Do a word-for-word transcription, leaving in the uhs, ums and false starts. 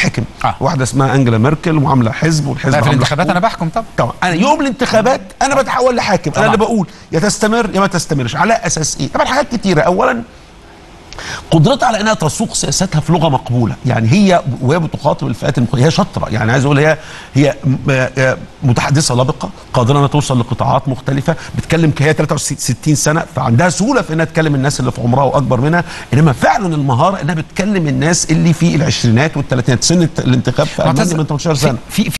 بتحكم. آه. واحده اسمها انجلا ميركل وعامله حزب، والحزب لا في عامله الانتخابات حكومة. انا بحكم طبعا. طبعا انا يوم الانتخابات انا بتحول لحاكم. طبعا. انا اللي بقول يا تستمر يا ما تستمرش. على اساس ايه؟ طبعا حاجات كتيره. اولا قدرتها على انها تسوق سياستها في لغه مقبوله، يعني هي وهي بتخاطب الفئات المختلفه هي شاطره، يعني عايز اقول هي هي متحدثه لبقه، قادره انها توصل لقطاعات مختلفه، بتكلم هي ثلاثة وستين سنه، فعندها سهوله في انها تكلم الناس اللي في عمرها واكبر منها، انما فعلا المهاره انها بتكلم الناس اللي في العشرينات والثلاثينات، سن الانتخاب في المانيا من ثمانية عشر سنه. في